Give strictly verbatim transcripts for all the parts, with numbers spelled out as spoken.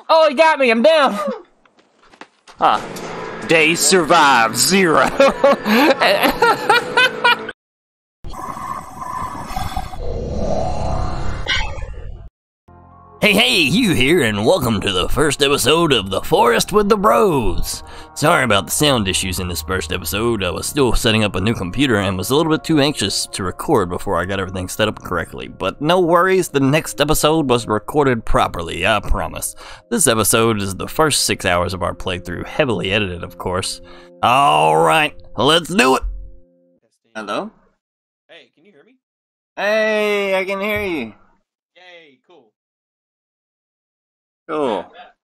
Oh, he got me. I'm down. Huh. Day survived zero. Hey, hey, you here, and welcome to the first episode of The Forest with the Bros. Sorry about the sound issues in this first episode. I was still setting up a new computer and was a little bit too anxious to record before I got everything set up correctly. But no worries, the next episode was recorded properly, I promise. This episode is the first six hours of our playthrough, heavily edited, of course. Alright, let's do it! Hello? Hey, can you hear me? Hey, I can hear you. Yay, cool. Cool.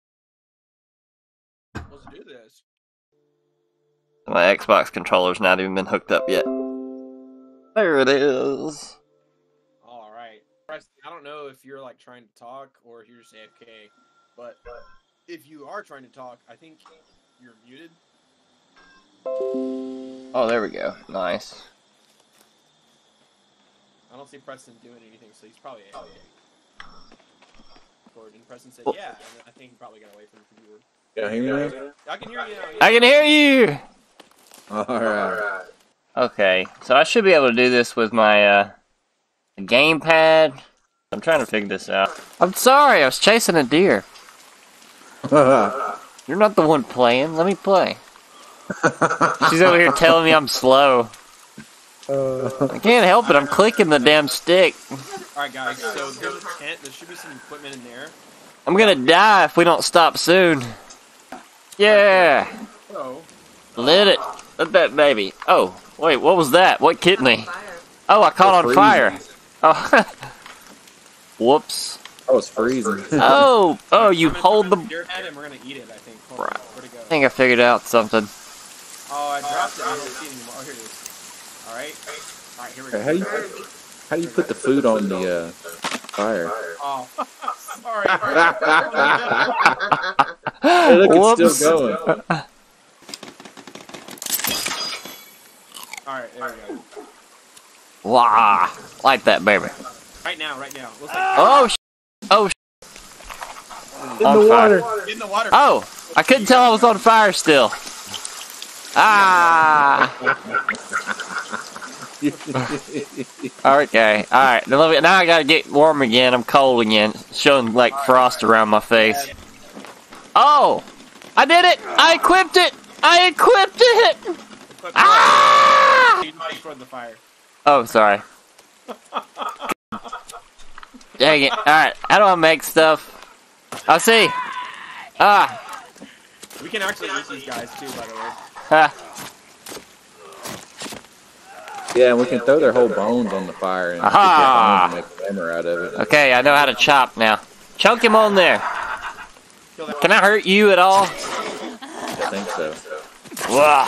Let's do this. My Xbox controller's not even been hooked up yet. There it is. Alright. I don't know if you're like trying to talk or if you're just A F K, but if you are trying to talk, I think you're muted. Oh, there we go. Nice. I don't see Preston doing anything, so he's probably A F K. And Preston said, yeah, and I think he probably got away from the computer. Yeah, hear me now? I can hear you now. Yeah. I can hear you! Alright. Okay, so I should be able to do this with my, uh, gamepad. I'm trying to figure this out. I'm sorry, I was chasing a deer. You're not the one playing, let me play. She's over here telling me I'm slow. Uh, I can't help it, I'm clicking the damn stick. Alright guys, so there's a tent, there should be some equipment in there. I'm gonna die if we don't stop soon. Yeah! Oh. Lit it. Let that baby. Oh, wait, what was that? What kidney? Oh, I caught on fire. Oh. Whoops. I was freezing. Oh, oh, you hold the... Deer head and we're gonna eat it, I think. Hold on, where'd it go? I think I figured out something. Oh, I dropped it, I don't see it anymore. Oh, here it is. Alright. Alright, here we go. How do you how do you put the food on the uh, fire? Oh, sorry. Hey, look, Whoops. it's still going. Alright, there we go. Wow, like that, baby. Right now, right now. Looks like Oh, sh oh, sh In on the fire. water. in the water. Oh, I couldn't tell I was on fire still. Ah. Okay, alright. Now let me- now I gotta get warm again. I'm cold again. Showing like frost around my face. Oh! I did it! I equipped it! I equipped it! Equip- Ah! You just destroyed the fire. Oh, sorry. Dang it. Alright, how do I make stuff? I see. Ah. We can actually eat these guys too, by the way. Ha. Yeah, and we can throw their whole bones on the fire and Aha! get their bones and make hammer out of it. Okay, I know how to chop now. Chunk him on there. Can I hurt you at all? I think so. Wah.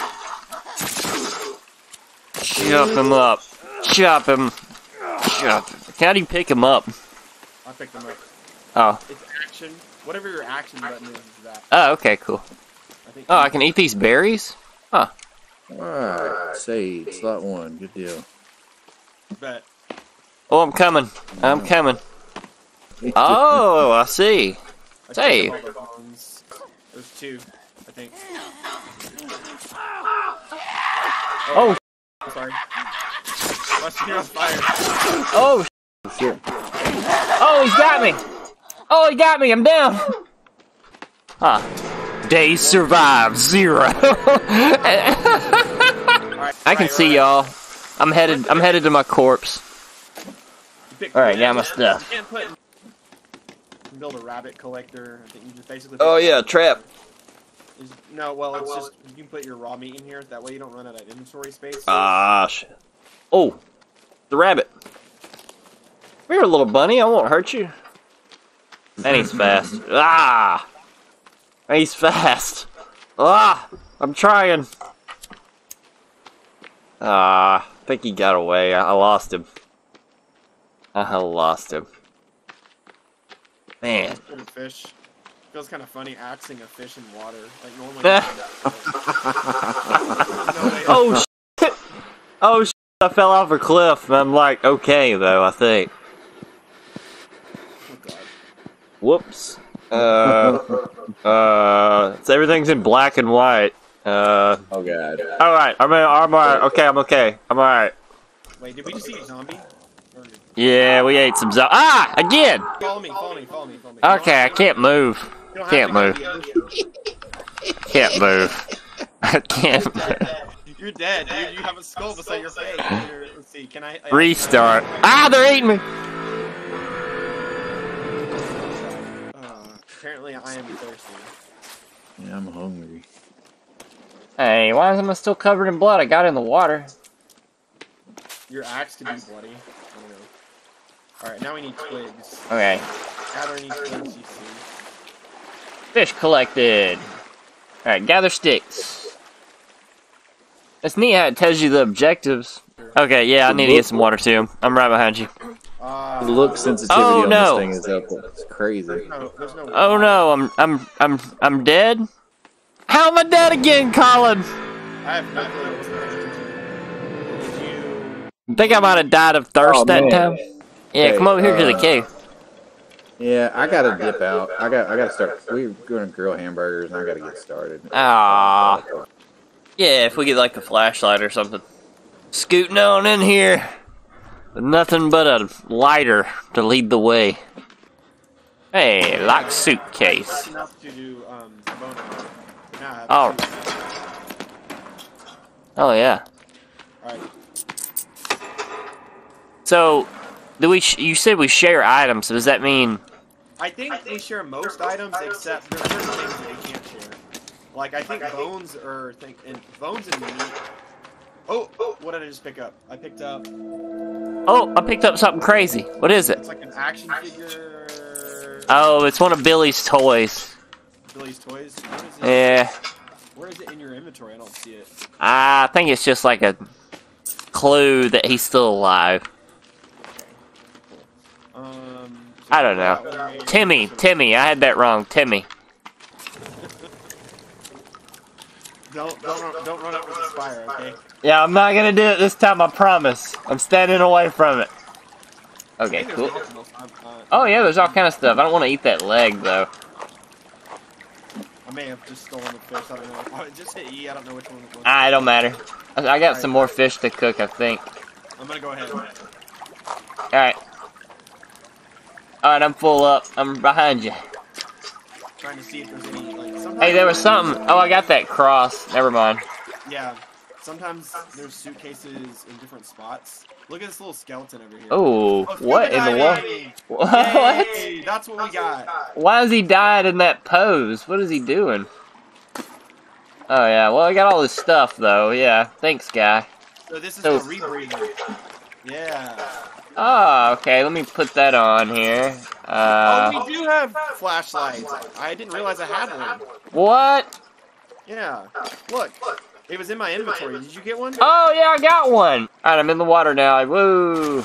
Chop him up. Chop him. Chop him. How do you pick him up? I picked them up. Oh. It's action. Whatever your action button is, is that. Oh, okay, cool. I think. Oh, I can eat these berries? Huh. Alright, save, slot one, good deal. Bet. Oh, I'm coming. I'm coming. Oh, I see. I Save. took all the bones. There's two, I think. Oh, I'm sorry. Watch you on fire. oh, Shit. oh, he's got me. Oh, he got me. I'm down. Huh. Day survived zero. I can see y'all. I'm headed. I'm headed to my corpse. All right, got my stuff. You can't put. You can build a rabbit collector. I think you just basically. Oh yeah, trap. Is- No, well, it's just you can put your raw meat in here. That way you don't run out of inventory space. Ah, shit. Oh, the rabbit. Come here, little bunny. I won't hurt you. And he's fast. Ah, he's fast. Ah, I'm trying. Ah, I think he got away. I lost him. I lost him. Man. Little fish. Feels kind of funny axing a fish in water. Like normally. Oh shit! Oh shit! I fell off a cliff. I'm like, okay though. I think. Oh god. Whoops. Uh, uh, so everything's in black and white. Uh, Oh god. alright, I'm, I'm alright. Okay, I'm okay. I'm alright. Wait, did we just eat a zombie? Or- Yeah, we ate some zo- Ah! Again! Follow me, follow me, follow me, follow me. Okay, I can't move. You don't have Can't to go move. to the ocean. Can't move. I can't move. You're dead, dude. You have a skull beside your face. Here, let's see. Can I? I Restart. Ah, they're eating me! Uh, apparently, I am thirsty. Yeah, I'm hungry. Hey, why am I still covered in blood? I got in the water. Your axe could be bloody. I don't know. All right, now we need twigs. Okay. Gather any twigs you see. Fish collected. Alright, gather sticks. It's neat how it tells you the objectives. Okay, yeah, I need to get some water too. I'm right behind you. Uh, The look sensitivity Oh, on no. this thing is up. It's crazy. there's no, there's no Oh no, I'm I'm I'm I'm dead? How am I dead again, Colin? I have no clue what's going on. Did you? I think I might have died of thirst Oh, that man. time. Yeah, Hey, come over here to the uh, cave. Yeah, I gotta dip out. I got. I gotta start. We're gonna grill hamburgers, and I gotta get started. Ah. Yeah, if we get like a flashlight or something. Scooting on in here. With nothing but a lighter to lead the way. Hey, lock That's suitcase. enough to do um bone armor. Now I have Oh. two. Oh yeah. All right. So, do we? Sh you said we share items. So does that mean? I think we share most items except there are certain things that we can't share. Like I think bones or think and bones and meat. Oh, oh, what did I just pick up? I picked up. Oh, I picked up something crazy. What is it? It's like an action figure. Oh, it's one of Billy's toys. Billy's toys. Where is it? Yeah, Where is it in your inventory? I don't see it. I think it's just like a clue that he's still alive. Um. I don't know. Timmy, Timmy, I had that wrong. Timmy. Don't don't run, don't run up with the spire, okay? Yeah, I'm not gonna do it this time. I promise. I'm standing away from it. I Okay, think there's cool. multiple, um, uh, Oh yeah, there's all kind of stuff. I don't want to eat that leg though. I may have just stolen the fish. I don't know. Oh, it just hit E. I don't know which one it was. Ah, it don't matter. I I got some more fish to cook, I think. I'm gonna go ahead. All right. All right, I'm full up. I'm behind you. Trying to see if there's any like. Sometimes Hey, there was something. Oh, I got that cross. Never mind. Yeah. Sometimes there's suitcases in different spots. Look at this little skeleton over here. Oh, Oh, what in the world? diving! What? Yay, that's what we got. Why is he dying in that pose? What is he doing? Oh yeah, well I got all this stuff though. Yeah, thanks, guy. So this is So- the rebreather. Yeah. Oh, okay. Let me put that on here. Uh, oh, we do have flashlights. I didn't realize I had one. what? Yeah. Look. It was in my inventory. Did you get one? Oh yeah, I got one. All right, I'm in the water now. Woo!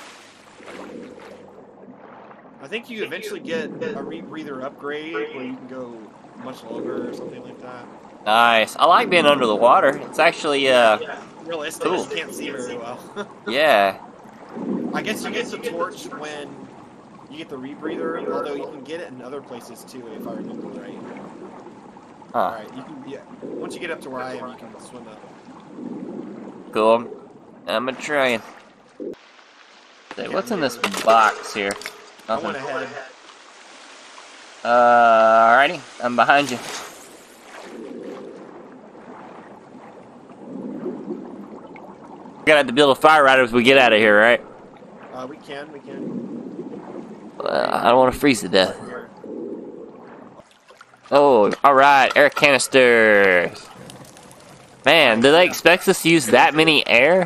I think you eventually get a rebreather upgrade where you can go much longer or something like that. Nice. I like being under the water. It's actually uh, Realistic, Cool. you can't see very well. yeah. I guess you get the torch when you get the rebreather, although you can get it in other places too, if I remember right. Huh. Alright, you can, yeah. Once you get up to where I am, you can swim up. Cool. I'm gonna try. Say, what's in this box here? I went Nothing. ahead. Uh, alrighty. I'm behind you. We're gonna have to build a fire right as we get out of here, right? Uh, we can, we can. Uh, I don't want to freeze to death. Oh, alright. Air canisters. Man, do they expect us to use that many air?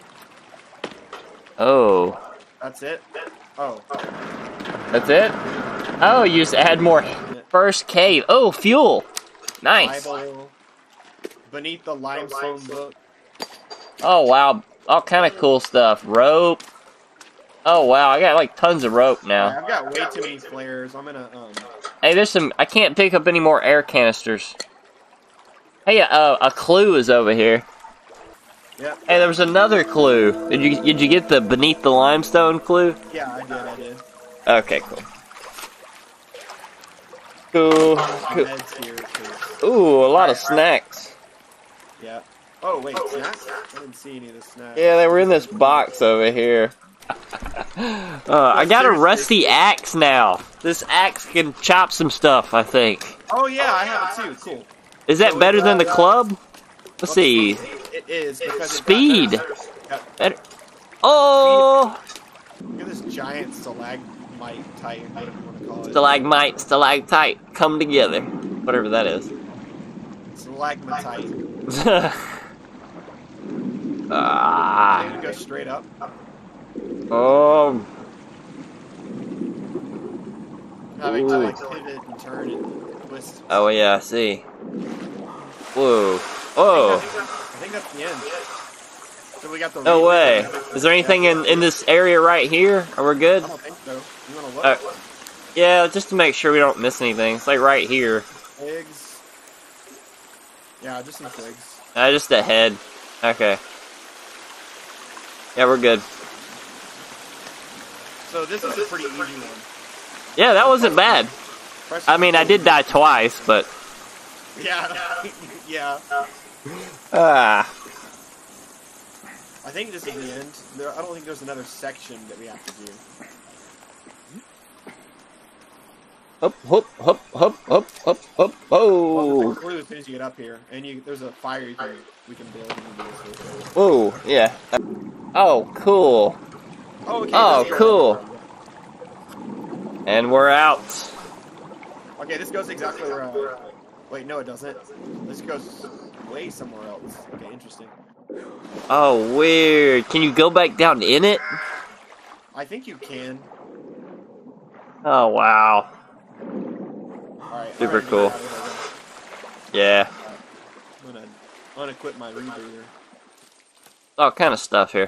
Oh. That's it? Oh. That's it? Oh, you just add more. First cave. Oh, fuel. Nice. Bible. Beneath the limestone book. Oh, wow. All kind of cool stuff. Rope. Oh, wow. I got like tons of rope now. I've got way too many flares. I'm gonna, um... Hey, there's some. I can't pick up any more air canisters. Hey, uh, a clue is over here. Yep. Hey, there was another clue. Did you did you get the beneath the limestone clue? Yeah, I did, I did. Okay, cool. Cool. cool. Meds here, 'cause- Ooh, a lot of snacks. Yeah. Oh wait, snacks? I didn't see any of the snacks. Yeah, they were in this box over here. uh, I got a rusty axe now. This axe can chop some stuff, I think. Oh yeah, I have it too. Cool. Is that So better it's, than the uh, club? Let's see. It is because it's got Speed. better- yeah. Better. Oh! Look at this giant stalagmite type, whatever you want to call it. Stalagmite, stalactite, come together. Whatever that is. Stalagmatite. ah. Can we go straight up? Oh. Having to Ooh. like pivot and turn and twist. Oh yeah, I see. Whoa. I Whoa. think, that's, I think that's the end. So we got the. No reaper. way. Is there anything in, in this area right here? Are we good? I don't think so. You want to look? Uh, yeah, just to make sure we don't miss anything. It's like right here. Twigs. Yeah, just some twigs. Uh, just a head. Okay. Yeah, we're good. So this is a pretty easy one. Yeah, that wasn't bad. Press- I mean, I did die twice, but... Yeah. Yeah. Ah. I think this is the end. There, I don't think there's another section that we have to do. Hop, hop, hop, hop, hop, hop, hop, oh. We're as soon as you get up here, and you there's a fire you can we can build. And do this with. Whoa, yeah. Oh, cool. Oh, okay. Oh, this- cool. And we're out. Okay, this goes exactly where. Uh, wait, no, it doesn't. This goes way somewhere else. Okay, interesting. Oh, weird. Can you go back down in it? I think you can. Oh, wow. Alright. Super alright, cool. get out of Yeah. here. I'm gonna unequip my rebreather. All kind of stuff here.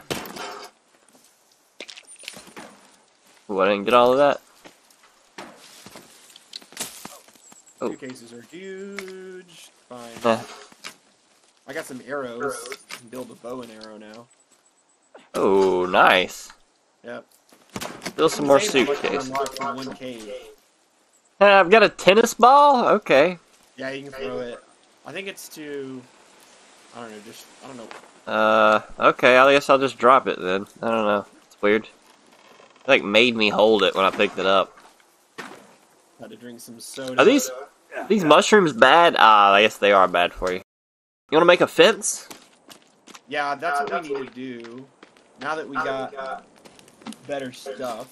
Ooh, I didn't get all of that. Oh. Suitcases are huge. Fine. Eh. I got some arrows. I can build a bow and arrow now. Oh, nice. Yep. Build some more Same one suitcases. unlocked from one cave. Hey, I've got a tennis ball? Okay. Yeah, you can throw it. I think it's to. I don't know. Just I don't know. Uh, okay, I guess I'll just drop it then. I don't know. It's weird. It like made me hold it when I picked it up. Had to drink some soda. Are these these mushrooms bad? Ah, I guess they are bad for you. You want to make a fence? Yeah, that's what we need to do. Now that we got better stuff,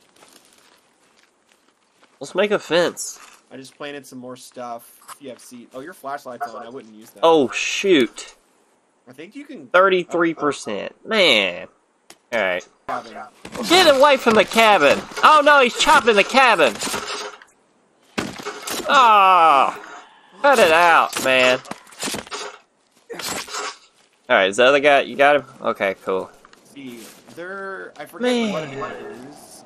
Let's make a fence. I just planted some more stuff. If you have seed. Oh, your flashlight's on. I wouldn't use that. Oh, shoot. I think you can. thirty-three percent. Man. Alright. Cabin. Get away from the cabin! Oh no, he's chopping the cabin! Oh! Cut it out, man. Alright, is the other guy, you got him? Okay, cool. See, there. I forget what Man. it is.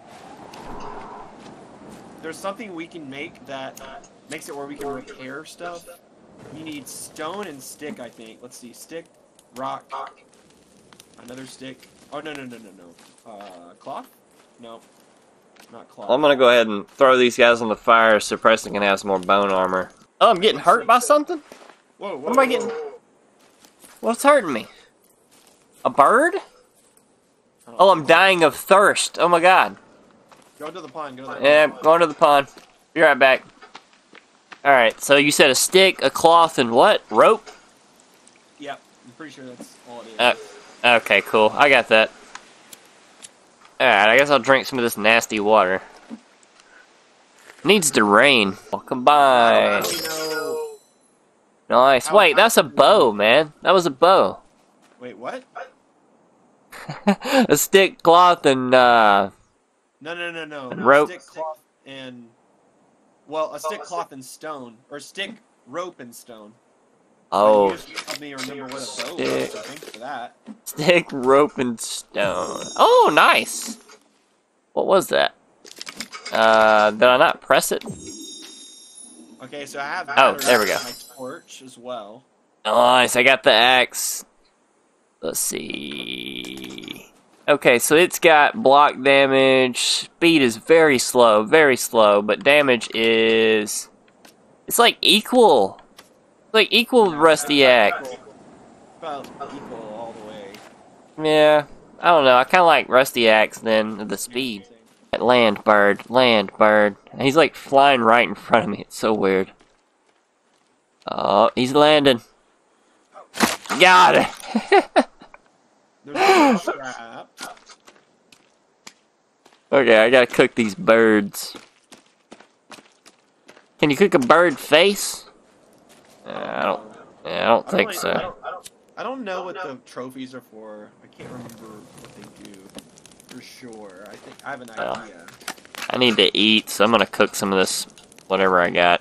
There's something we can make that makes it where we can repair stuff. You need stone and stick, I think. Let's see, stick, rock, another stick. Oh no no no no no. Uh, cloth? No, not cloth. I'm gonna go ahead and throw these guys on the fire so Preston can have some more bone armor. Oh, I'm getting hurt by something? Whoa, whoa, What am I whoa. getting? What's hurting me? A bird? Oh, I'm dying of thirst. Oh my god. Go to the pond. Go to the pond. Yeah, going to the pond. Be right back. Alright, so you said a stick, a cloth, and what? Rope? Yep, I'm pretty sure that's all it is. Uh, okay, cool. I got that. Alright, I guess I'll drink some of this nasty water. Needs to rain. Oh, combine. You know, Nice. Wait, that's a bow, man. That was a bow. wait, what? A stick, cloth, and, uh... No, no, no, no. And rope. Stick, cloth, and well, a stick, cloth, and stone, or stick, rope, and stone. Oh, I usually help me remember what a bow was. stick. So thanks for that. stick, rope, and stone. Oh, nice. What was that? Uh, did I not press it? Okay, so I have. Oh, there we go. My torch as well. Nice, I got the axe. Let's see. Okay, so it's got block damage. Speed is very slow, very slow, but damage is It's like equal. It's like equal with Rusty Axe. About equal all the way. Yeah. I don't know. I kind of like Rusty Axe then, the speed. Land bird, land bird. He's like flying right in front of me. It's so weird. Oh, he's landing. Got it. There's a trap. Okay, I gotta cook these birds. Can you cook a bird face? Uh, I don't. Yeah, I don't I think don't, so. I don't, I don't, I don't know what the trophies are for. I can't remember what they do for sure. I think I have an Well. idea. I need to eat, so I'm gonna cook some of this, whatever I got.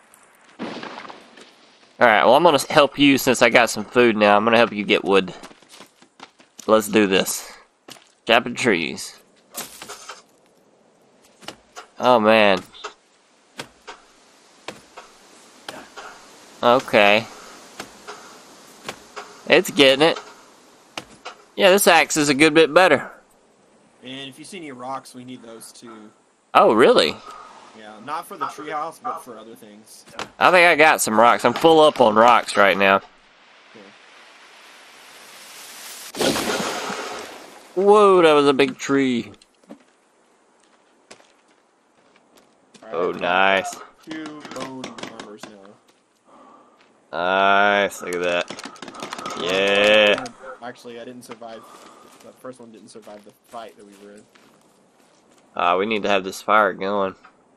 Alright, well I'm gonna help you since I got some food now. I'm gonna help you get wood. Let's do this. Chopping trees. Oh man. Okay. It's getting it. Yeah, this axe is a good bit better. And if you see any rocks, we need those too. Oh, really? Yeah, not for the treehouse, but for other things. I think I got some rocks. I'm full up on rocks right now. Okay. Whoa, that was a big tree. Alright, Oh, nice. Two bone armors now. Nice, look at that. Yeah. Actually, I didn't survive. The first one didn't survive the fight that we were in. Ah, we need to have this fire going.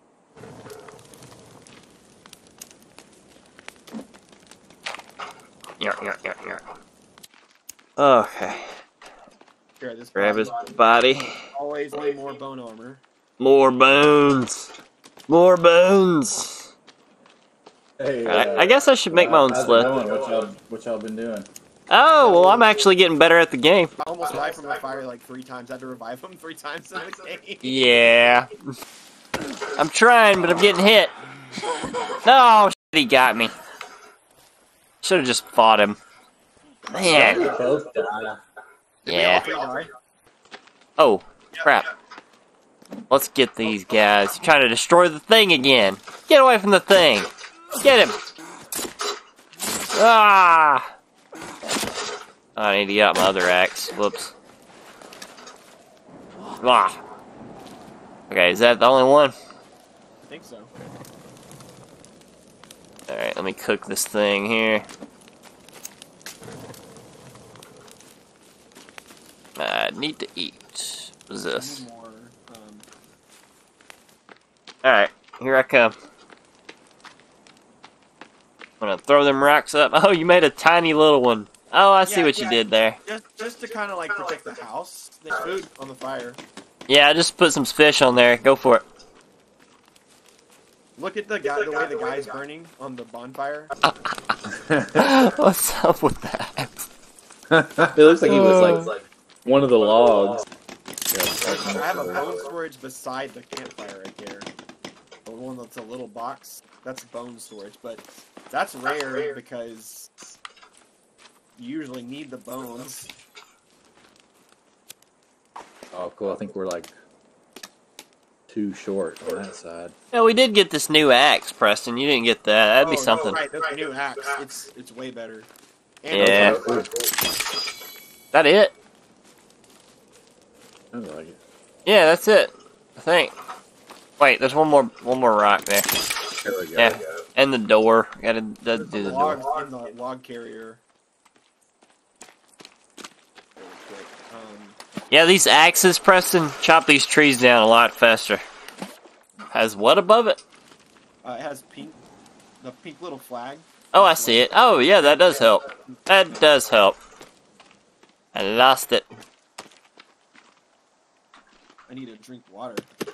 Yeah, yeah, yeah, yeah. Okay. Here, this Grab his body. body. Always need more bone armor. More bones. More bones. Hey, Alright, uh, I guess I should make my own how's it slip. going? What y'all, what y'all been doing? Oh, well, I'm actually getting better at the game. I almost died from a fire like three times. I had to revive him three times in the game. Yeah. I'm trying, but I'm getting hit. No, shit, he got me. Should have just fought him. Man. Both die. Yeah. Three die. Oh, crap. Let's get these guys. You're trying to destroy the thing again. Get away from the thing. Get him. Ah. I need to get out my other axe. Whoops. Ah. Okay, is that the only one? I think so. Alright, let me cook this thing here. I need to eat. What is this? Need more, um, Alright, here I come. I'm gonna throw them rocks up. Oh, you made a tiny little one. Oh, I see Yeah, what you yeah. did there. just, just to kind of like protect the house. There's food on the fire. Yeah, I just put some fish on there. Go for it. Look at the guy, the way the guy's burning on the bonfire. What's up with that? It looks like he was like, like one of the logs. I have a bone storage beside the campfire right there. The one that's a little box. That's bone storage, but that's rare because you usually need the bones. Oh, cool. I think we're like too short on that side. Yeah, we did get this new axe, Preston. You didn't get that. That'd be Oh, no, something. right, that's a new axe. It's it's way better. And Yeah. it's- That it? I like it. Yeah, that's it. I think. Wait, there's one more, one more rock there. There we go. Yeah, and the door. Gotta, gotta There's do the the log door. in the log carrier. Really quick. Um, Yeah, these axes, Preston, chop these trees down a lot faster. Has what above it? uh, it has pink, the pink little flag. Oh, I see it. Oh, yeah, that does help. That does help. I lost it. I need to drink water.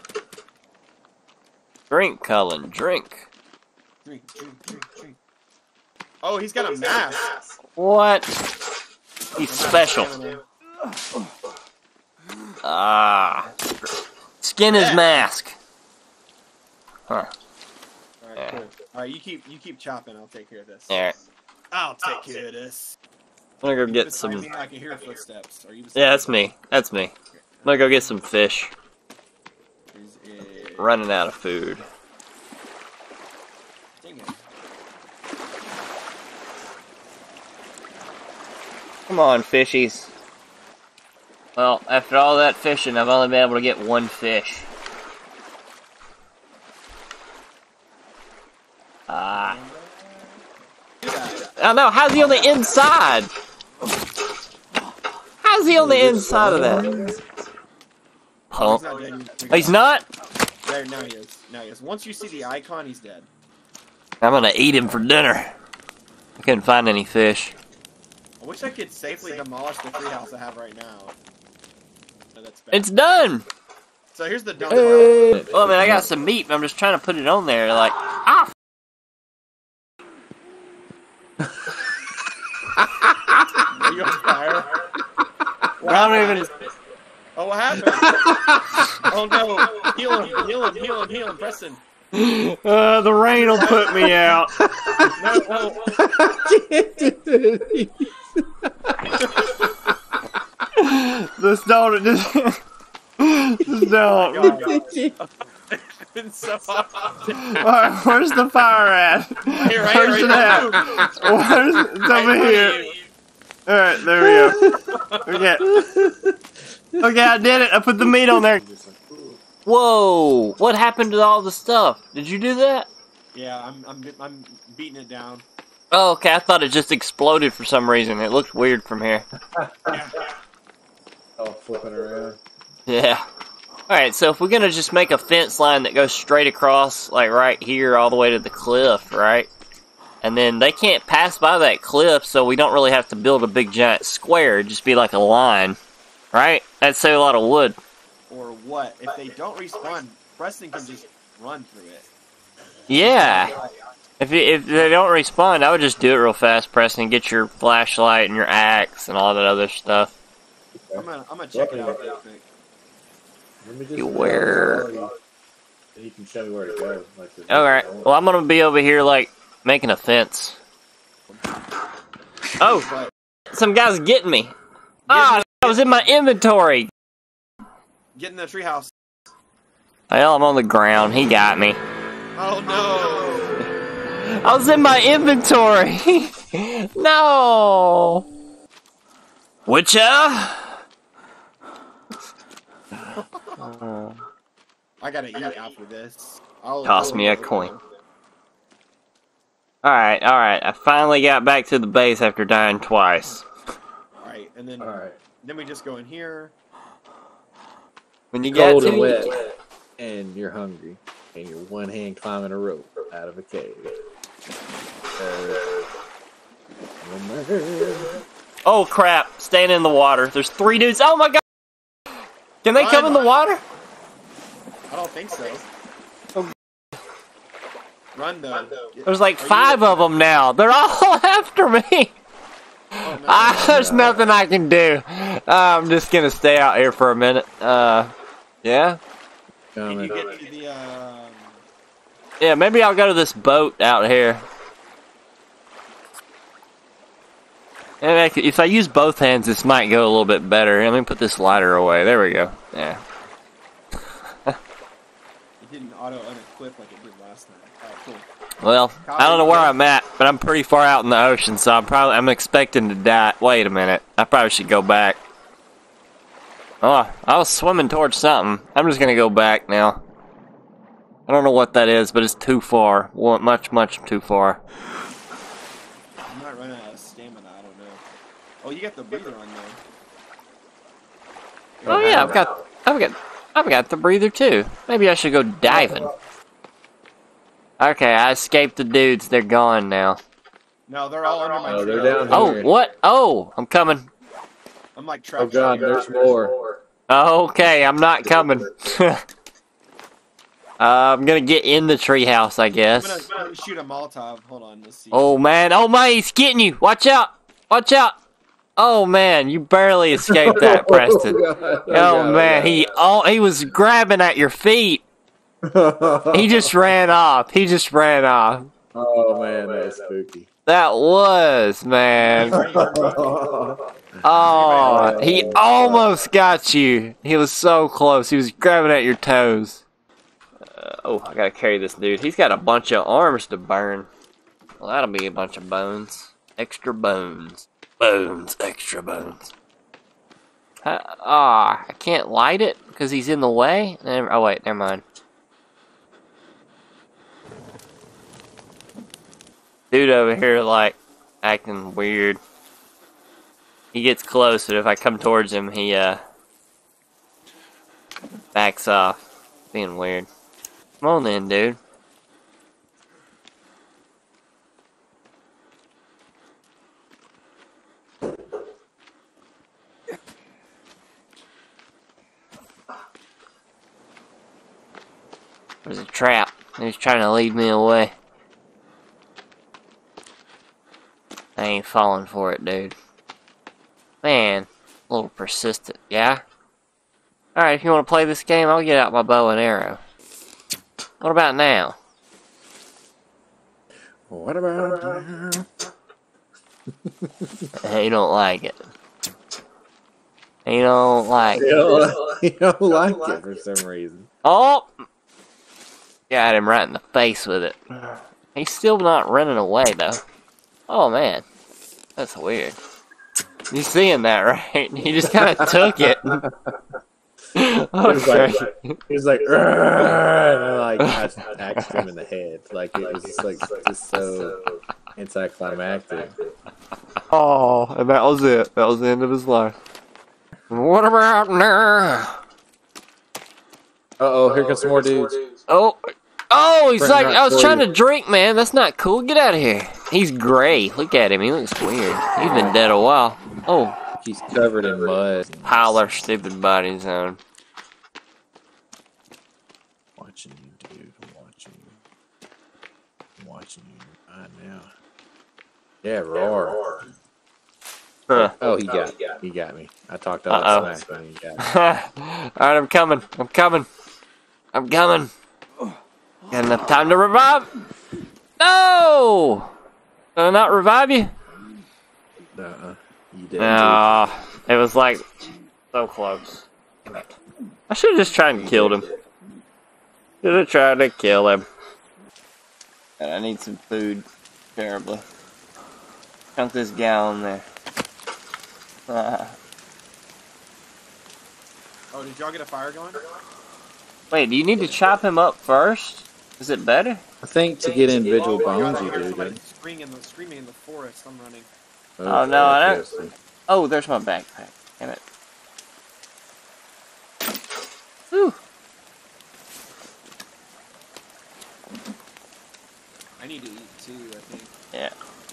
Drink, Cullen, drink. Drink, drink, drink, drink. Oh, he's got a mask. What? He's special. Ah. Skin his mask. Huh. All right, cool. All right, you keep you keep chopping. I'll take care of this. Alright. I'll take care of this. I'm gonna go You get beside some. me, I can hear footsteps. Are you? beside Yeah, that's me. That's me. I'm gonna go get some fish. Is it... Running out of food. Dang it. Come on, fishies. Well, after all that fishing, I've only been able to get one fish. Ah. I know, how's he on the inside? How's he on the inside of that? Oh, Oh, he's not dead. he's not? There, now he is. Now he is. Once you see the icon, he's dead. I'm gonna eat him for dinner. I couldn't find any fish. I wish I could safely demolish the treehouse I have right now. No, that's bad. It's done! So here's the dump. Hey. Well, I mean, I got some meat, but I'm just trying to put it on there, like, ah! Are you on fire? What I don't happened? even... Oh, what happened? Oh no! Heal him! Heal him! Heal him! Heal him! Preston! Uh, the rain will put me out. No! Oh. Just don't, just, just don't. God. It's so hot. Alright, where's the fire at? Here, right Where's here, it right at? here. Where's, it's Right over in front here. of you. Alright, there we go. Okay. Okay, I did it. I put the meat on there. Whoa! What happened to all the stuff? Did you do that? Yeah, I'm, I'm, I'm beating it down. Oh, okay. I thought it just exploded for some reason. It looked weird from here. Yeah. Oh, flipping around. Yeah. Alright, so if we're gonna just make a fence line that goes straight across, like right here, all the way to the cliff, right? And then they can't pass by that cliff, so we don't really have to build a big giant square. It'd just be like a line. Right? That'd save a lot of wood. Or what? If they don't respawn, Preston can just run through it. Yeah. If it, if they don't respawn, I would just do it real fast, Preston. Get your flashlight and your axe and all that other stuff. I'm gonna, I'm gonna check it out real quick. Let me just You where? You can show me where to go. Like this. Alright. Well, I'm gonna be over here, like, making a fence. Oh! Some guy's getting me. Ah! I was in my inventory! Get in the treehouse. Well, I'm on the ground. He got me. Oh no! I was in my inventory! No! Witcher? I gotta eat after this. I'll Cost me a coin. Alright, alright. I finally got back to the base after dying twice. Alright, and then Alright. then we just go in here. When you got Cold to and wet, and you're hungry, and you're one hand climbing a rope out of a cave. Uh, Oh crap, staying in the water. There's three dudes. Oh my god! Can they come in the water? I don't think so. Oh. Run though. There's like Are you- five of them now. They're all after me. Oh, no. Ah, there's nothing I can do. I'm just gonna stay out here for a minute. Uh, yeah? Can you coming. get to the um Yeah, maybe I'll go to this boat out here. And I could- if I use both hands, this might go a little bit better. Let me put this lighter away. There we go. Yeah. it didn't auto unequip like it did last time. Alright, cool. Well, I don't know where I'm at, but I'm pretty far out in the ocean, so I'm probably I'm expecting to die. Wait a minute, I probably should go back. Oh, I was swimming towards something. I'm just gonna go back now. I don't know what that is, but it's too far. Well, much, much too far. I might run out of stamina, I don't know. Oh, you got the breather on there. Oh yeah, I've got, I've got, I've got the breather too. Maybe I should go diving. Okay, I escaped the dudes. They're gone now. No, they're all under my Oh, tree. they're down Oh, here. what? Oh, I'm coming. I'm like trapped. Oh god, there's more. Okay, I'm not coming. uh, I'm gonna get in the treehouse, I I'm guess. gonna, I'm gonna shoot a Molotov. Hold on, let's see. Oh man, oh man, he's getting you! Watch out! Watch out! Oh man, you barely escaped that, Preston. God. Oh man, he oh he was grabbing at your feet. He just ran off. He just ran off. Oh man, that's spooky. That was, man. Oh, he almost got you. He was so close. He was grabbing at your toes. Uh, oh, I gotta carry this dude. He's got a bunch of arms to burn. Well, that'll be a bunch of bones. Extra bones. Bones, extra bones. Ah, I can't light it because he's in the way. Never, oh wait, never mind. Dude over here like acting weird. He gets close, but if I come towards him, he uh backs off, being weird. Come on then, dude. There's a trap. He's trying to lead me away. I ain't falling for it, dude. Man, a little persistent, yeah? Alright, if you want to play this game, I'll get out my bow and arrow. What about now? What about now? You don't like it. You don't like You it. don't, you don't like it for some reason. Oh! Got him right in the face with it. He's still not running away, though. Oh, man. That's weird. You seeing that, right? He just kind of took it. He was like, he was like, "Arrgh," and I like I axed him in the head. Like it was just like just so anticlimactic. Oh, and that was it. That was the end of his life. What about now? Uh oh, here comes some more dudes. Oh, oh, he's Bring like, right I was for trying you. to drink, man. That's not cool. Get out of here. He's gray. Look at him. He looks weird. He's been dead a while. Oh, He's covered in mud. pile their stupid bodies on. Watching you, dude. I'm watching you. I'm watching you right now. Yeah, roar. Huh. Oh, he got me. He got me. I talked all Uh-oh. that smack, and he got me. Alright, I'm coming. I'm coming. I'm coming. Got enough time to revive? No! Did I not revive you? Uh-uh. You didn't. No. It was like so close. I should have just tried and killed him. Should have tried to kill him. And I need some food terribly. Chunk this gallon there. Uh, Oh, did y'all get a fire going? wait, do you need to chop him up first? Is it better? I think to get individual Oh, bones, I you hear do, somebody dude. screaming in the screaming in the forest. I'm running. Oh, no, I don't- Oh, there's my backpack. Damn it. Whew. I need to eat too. I think. Yeah.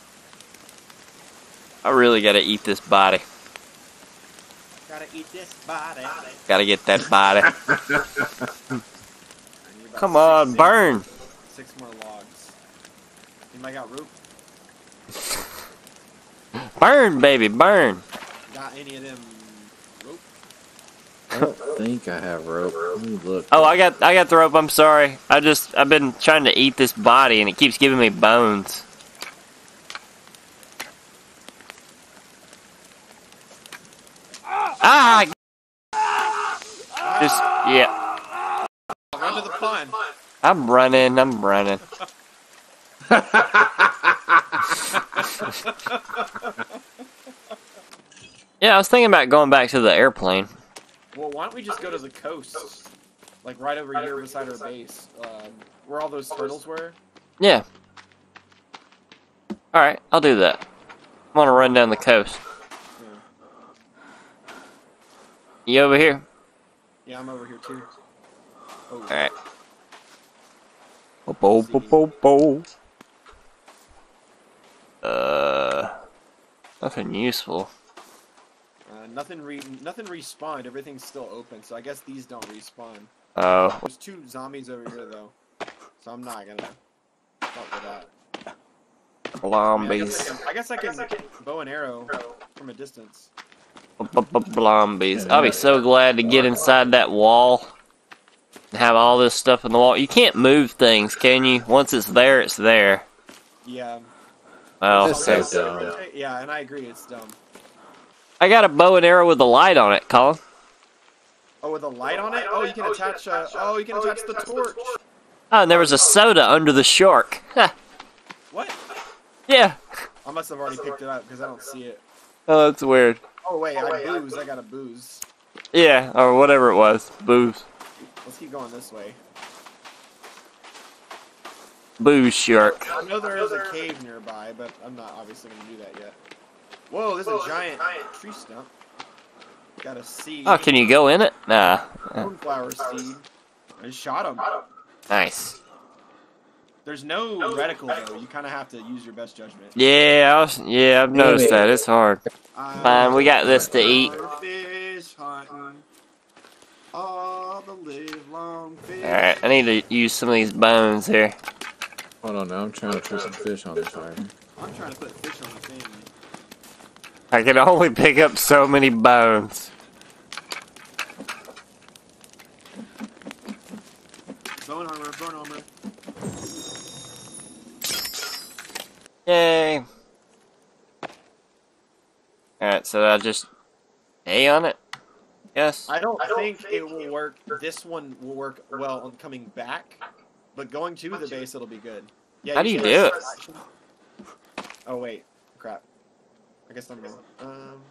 I really gotta eat this body. Gotta eat this body. Gotta get that body. I need about Come six- on, six- burn! Six more logs. Anybody got rope? Burn, baby, burn! Got any of them rope? I don't think I have rope. Let me look. Oh, I got I got the rope, I'm sorry. I just, I've been trying to eat this body and it keeps giving me bones. Ah! Just, yeah. Run to the pond. I'm running, I'm running. Yeah, I was thinking about going back to the airplane. Well, why don't we just go to the coast? Like right over here beside our base. Um, where all those turtles were. Yeah. Alright, I'll do that. I want to run down the coast. Yeah. You over here? Yeah, I'm over here too. Oh, Alright. Bo, bo, bo, bo. Uh, nothing useful. uh, nothing re nothing respawned. Everything's still open, so I guess these don't respawn. Oh, There's two zombies over here though, so I'm not gonna fuck with that. I, mean, I, guess blombies. I, can, I guess I can bow and arrow from a distance. Blombies. I'll be so glad to get inside that wall and have all this stuff in the wall. You can't move things, can you? Once it's there, it's there. Yeah. Well, That's so Okay, dumb. okay, yeah, and I agree, it's dumb. I got a bow and arrow with a light on it, Colin. Oh, with a light on it? Oh, you can attach. Uh, oh, you can attach the torch. Oh, and there was a soda under the shark. What? Yeah. I must have already picked it up because I don't see it. Oh, that's weird. Oh wait, I booze. I got a booze. Yeah, or whatever it was. Booze. Let's keep going this way. Booze shark. I know there is a cave nearby, but I'm not obviously gonna do that yet. Whoa, there's a giant tree stump. Got a seed. Oh, can you go in it? Nah. Cornflower seed. I shot him. Nice. There's no reticle though. You kind of have to use your best judgment. Yeah, I was, yeah, I've noticed that. It's hard. Fine, we got this to eat. Fish hunting. All the live long fish. Alright, I need to use some of these bones here. Hold on now, I'm trying to put some fish on the fire. I'm trying to put fish on the thing. I can only pick up so many bones. Bone armor, bone armor. Yay. Alright, so I just A on it? Yes. I don't think it will work. This one will work well on coming back, but going to the base, it'll be good. Yeah. How do you should do it? press- Oh wait, crap. I guess I'm wrong. Um.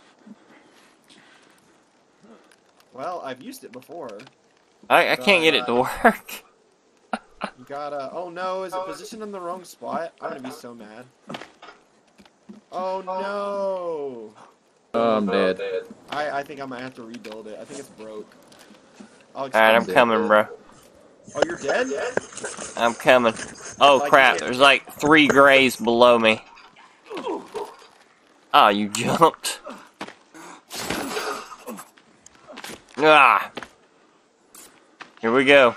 Well, I've used it before. I, I can't get it to work. You gotta. Oh no! Is it positioned in the wrong spot? I'm gonna be so mad. Oh no! Oh, I'm dead. I I think I might have to rebuild it. I think it's broke. I'll Alright, I'm explain. coming, bro. Oh, you're dead? I'm coming. Oh crap, there's like three grays below me. Oh, you jumped. Ah. Here we go.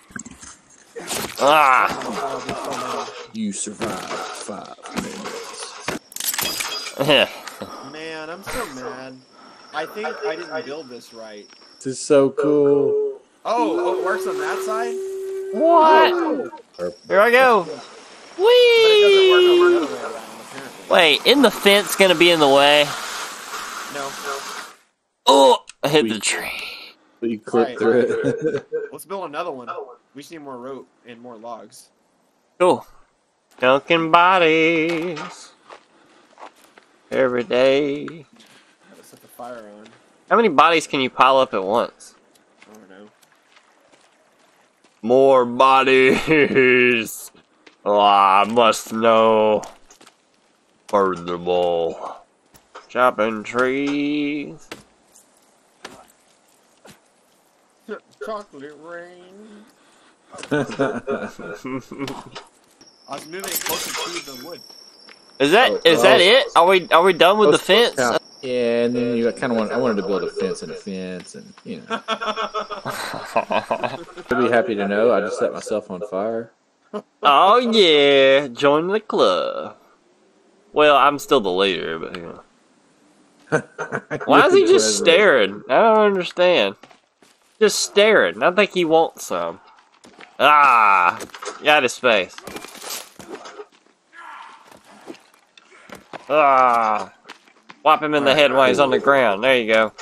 Ah. You survived five minutes. Man, I'm so mad. I think I didn't build this right. This is so cool. Oh, oh, it works on that side? What? Here I go. But it doesn't work Whee! over the other way around, apparently. Wait, isn't the fence gonna be in the way? No. Oh, I hit the tree. But you clipped through it. Let's build another one. We just need more rope and more logs. Cool. Dunkin' bodies. Every day. Gotta set the fire on. How many bodies can you pile up at once? I don't know. More bodies. Oh, I must know. Burn them all. Chopping trees. Chocolate rain. I was moving it closer to the wood. Is that Oh, is oh. that it? Are we are we done with the fence? Yeah, and then you kind of want. I wanted to build a fence and a fence, and you know. You'll be happy to know I just set myself on fire. Oh yeah, join the club. Well, I'm still the leader, but you know. Why is he just staring? I don't understand. Just staring. I think he wants some. Ah, got his face. Ah, whop him in the head while he's on the ground. There you go.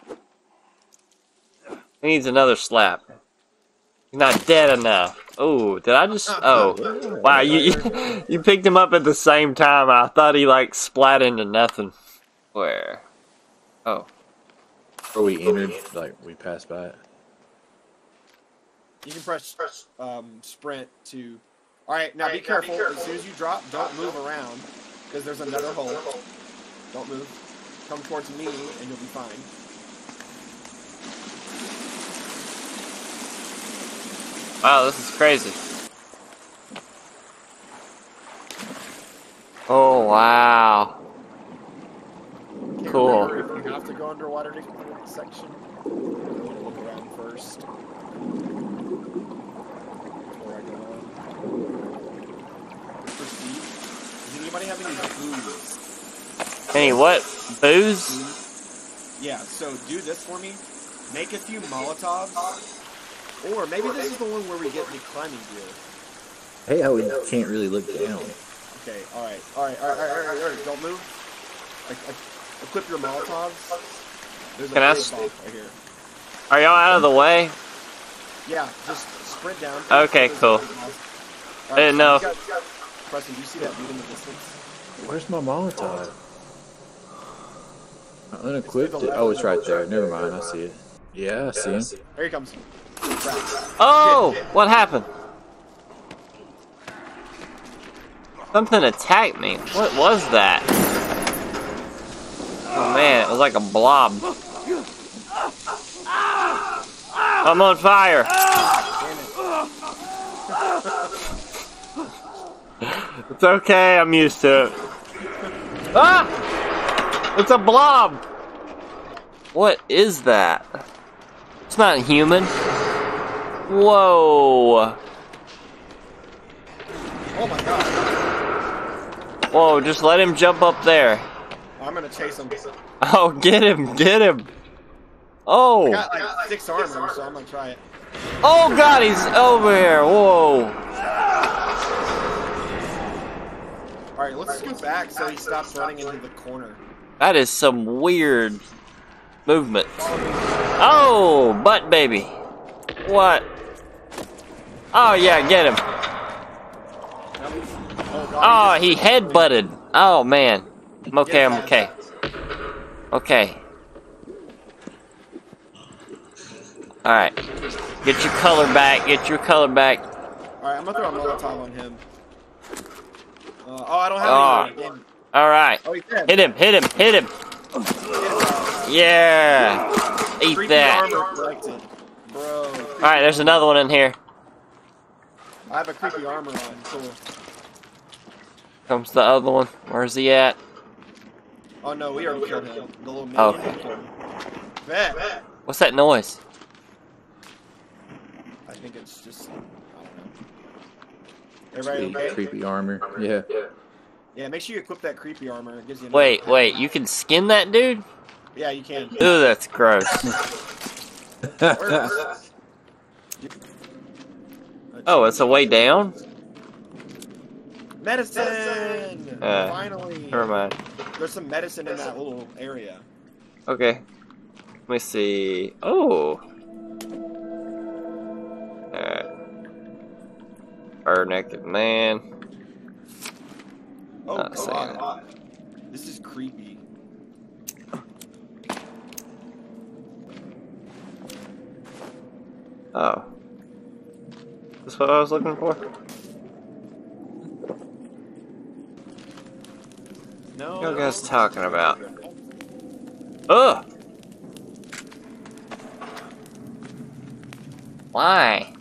He needs another slap. He's not dead enough. Oh, did I just? Oh, wow! You, you you picked him up at the same time. I thought he like splat into nothing. Where? Oh, Or we entered, like we passed by it. You can press um, sprint to. All right, now be careful. As soon as you drop, don't move around because there's another hole. Don't move. Come towards me, and you'll be fine. wow! This is crazy. Oh wow! Can't Cool. remember if you have to go underwater to get to the next section. I'm gonna look around first. Before I go on. Proceed. Does anybody have any booze? Any what? Booze? Yeah, so do this for me. Make a few Molotovs. Or maybe this is the one where we get the climbing gear. Hey, how we can't really look down. Okay, alright, alright, alright, alright, alright, alright, don't move. I, I, equip your Molotovs. There's a Can I big s- box right here. Are y'all out of the way? Yeah, just sprint down. Okay, There's a cool. big box. I didn't so know. you got- Preston, do you see that dude in the distance? Where's my Molotov? Unequipped it? Oh, it's right there. Never mind, I see it. Yeah, I see him. Here he comes. Oh! What happened? Something attacked me. What was that? Oh man, it was like a blob. I'm on fire! It's okay, I'm used to it. Ah! It's a blob! What is that? It's not human. Whoa! Oh my god. Whoa, just let him jump up there. I'm gonna chase him. Oh, get him, get him! Oh! I got like six armor, so I'm gonna try it. Oh god, he's over here! Whoa! Alright, let's scoot back so he stops running into the corner. That is some weird movement. Oh, butt baby. What? Oh yeah, get him. Oh, God, Oh, he headbutted. Oh man. I'm okay, I'm okay. Okay. Alright. Get your color back, get your color back. Alright, I'm gonna throw a Molotov on him. Uh, oh, I don't have Oh. any. Damn. Alright. Oh, he's dead. Hit him, hit him, hit him. Yeah. Eat Creepy that. armor collected. Bro. Alright, there's another one in here. I have a creepy armor on, cool. Comes the other one. Where's he at? Oh no, we already killed him. The little minion. Okay. Bet. What's that noise? I think it's just, I don't know. Everybody Sweet, okay? creepy armor. Yeah. Yeah, make sure you equip that creepy armor. It gives you. Wait, wait, you can skin that dude? Yeah, you can. Ooh, that's gross. Where is it? Oh, it's a way down? Medicine! Uh, Finally! Never mind. There's some medicine in that little area. Okay. Let me see. Oh! Alright. Fur naked man. Oh Not saying god. This is creepy. Oh. This what I was looking for? No. What are you guys talking about? Ugh! Why?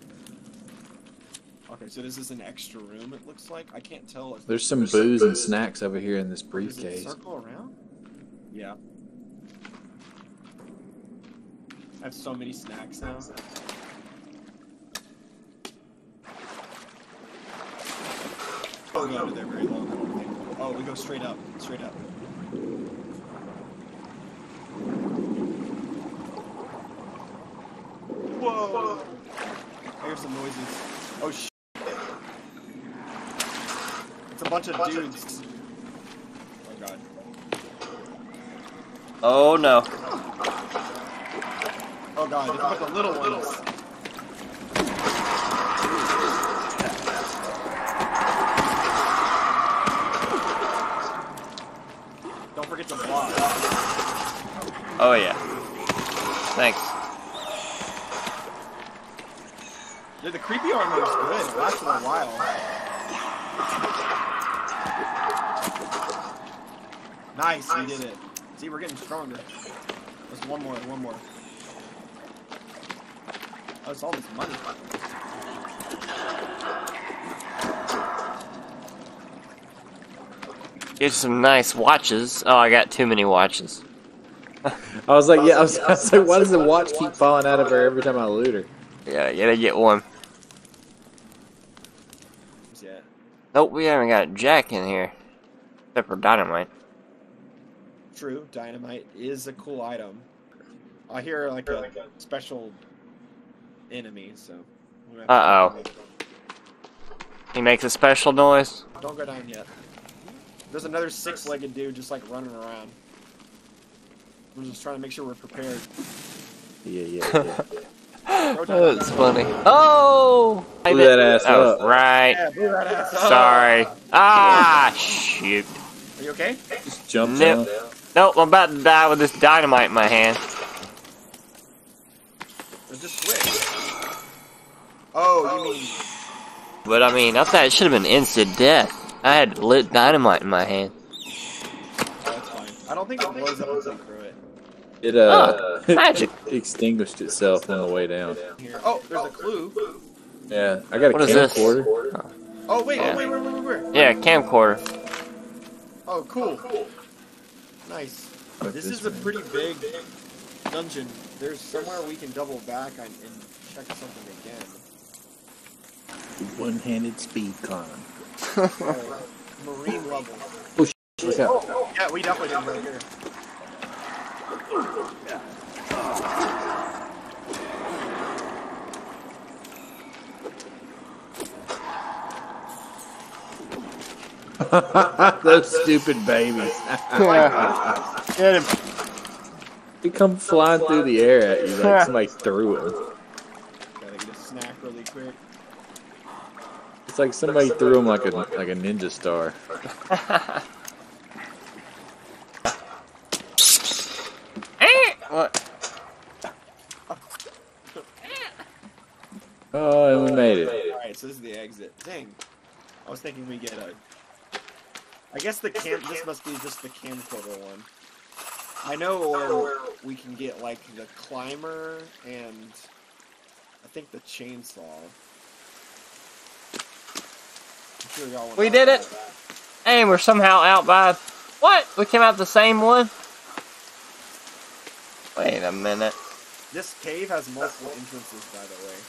Okay, so this is an extra room, it looks like. I can't tell. If There's some booze and snacks over here in this Does it briefcase. circle around? Yeah. I have so many snacks now. Oh, we go under there very low. Oh, we go straight up. Straight up. Whoa! I hear some noises. Oh, sh. It's a bunch of dudes. Oh, God. Oh no. Oh, God. It's a bunch of little ones. Don't forget to block. Oh yeah. Thanks. Dude, the creepy armor is good. It lasts a while. Nice, we did it. See, we're getting stronger. There's one more, one more. Oh, it's all this money. Get some nice watches. Oh, I got too many watches. I was like, yeah, I was, I was like, why does the watch keep falling out of her every time I loot her? Yeah, gotta get one. Yeah. Nope, we haven't got Jack in here. Except for dynamite. True, dynamite is a cool item. I hear like a special enemy, so. Uh oh. He makes a special noise. Don't go down yet. There's another six-legged dude just like running around. We're just trying to make sure we're prepared. Yeah, yeah, yeah. Go down, That's down. funny. Oh! I Blew did- that ass oh, up. right. Yeah, blew that ass up. Sorry. Ah, shoot. Are you okay? Just jumped Nope. on. Nope, I'm about to die with this dynamite in my hand. Just switch. Oh, you mean... But I mean, I thought it should have been instant death. I had lit dynamite in my hand. Oh, that's fine. I don't think it blows up until you throw it. It uh, Oh, magic. it extinguished itself on the way down. Here. Oh, there's a clue. Yeah, I got a What is this? camcorder. Oh, wait, Yeah. oh, wait, wait, wait, wait, wait. Yeah, camcorder. Oh, cool. Nice. This is a pretty big dungeon. There's somewhere we can double back and, and check something again. One-handed speed climb. Oh, marine level. Look out. Yeah, we definitely did right here. Those stupid babies. Get him. They come flying through the air at you like somebody threw them. Gotta get a snack really quick. It's like somebody threw them like a like a ninja star. What? Oh, and we made it. Alright, so this is the exit. Dang. I was thinking we get a... I guess the cam... This must be just the camcorder one. I know or we can get, like, the climber and... I think the chainsaw. I'm sure y'all want We did it. Hey, we're somehow out by... What? We came out the same one? Wait a minute. This cave has multiple entrances, by the way.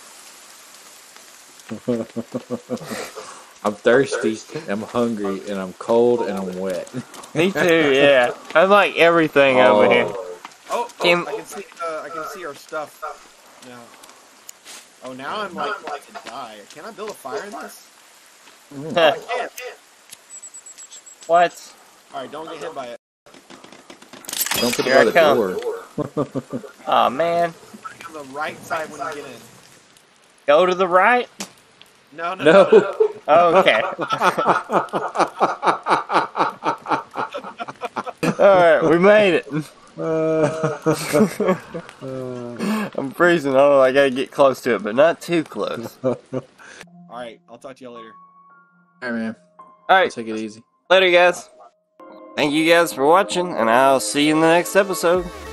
I'm thirsty, I'm hungry, and I'm cold, and I'm wet. Me too, yeah. I like everything Oh. over here. Oh, oh Kim- I can see. Uh, I can see our stuff now. Oh, now I'm like about to die. Can I build a fire in this? I can't. What? All right, don't get hit by it. Don't put it Here by I the come. door. Oh man. On the right side when you get in. Go to the right? No, no, No. no. no. Okay. Alright, we made it. I'm freezing. Oh, I gotta get close to it, but not too close. All right, I'll talk to you later. Alright, man. Alright, Take it easy. later guys. Thank you guys for watching, and I'll see you in the next episode.